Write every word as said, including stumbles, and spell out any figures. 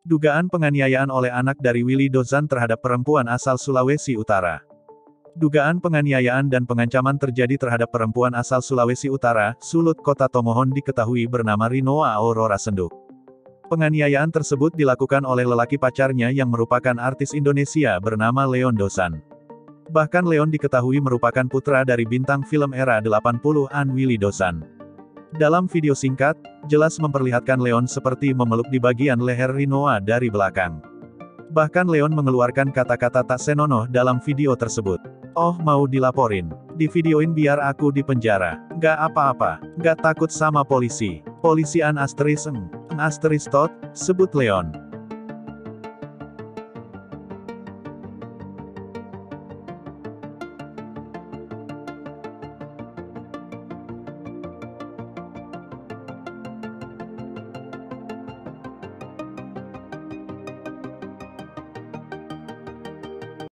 Dugaan penganiayaan oleh anak dari Willy Dozan terhadap perempuan asal Sulawesi Utara. Dugaan penganiayaan dan pengancaman terjadi terhadap perempuan asal Sulawesi Utara, Sulut Kota Tomohon diketahui bernama Rinoa Aurora Senduk. Penganiayaan tersebut dilakukan oleh lelaki pacarnya yang merupakan artis Indonesia bernama Leon Dozan. Bahkan Leon diketahui merupakan putra dari bintang film era delapan puluhan Willy Dozan. Dalam video singkat, jelas memperlihatkan Leon seperti memeluk di bagian leher Rinoa dari belakang. Bahkan Leon mengeluarkan kata-kata tak senonoh dalam video tersebut. "Oh, mau dilaporin? Di videoin biar aku di penjara. Gak apa-apa, gak takut sama polisi. Polisi an asteris eng, eng asteris tot," sebut Leon.